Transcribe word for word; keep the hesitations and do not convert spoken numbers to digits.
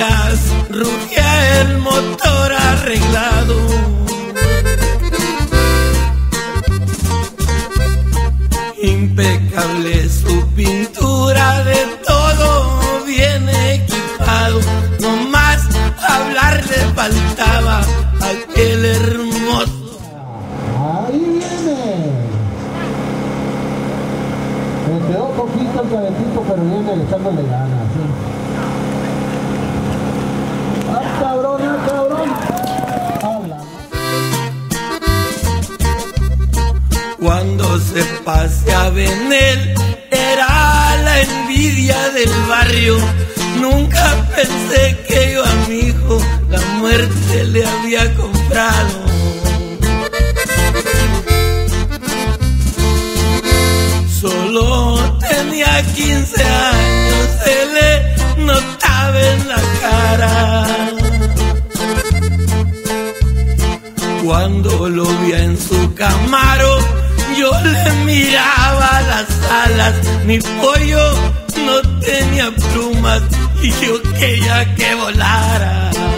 días rugía el motor arreglado. Impecable su pintura, de todo bien equipado. No más hablar le faltaba a aquel hermoso. Ahí viene. Me quedó poquito el cabecito, pero viene echándole ganas, ¿sí? ¡Ah, cabrón, ah, cabrón! Habla. Cuando se paseaba en él, era la envidia del barrio. Nunca pensé que yo a mi hijo la muerte le había comprado. Solo tenía quince años, se le notaba en la cara. Cuando lo vi en su Camaro, yo le miraba las alas. Mi pollo no tenía plumas y yo quería que volara.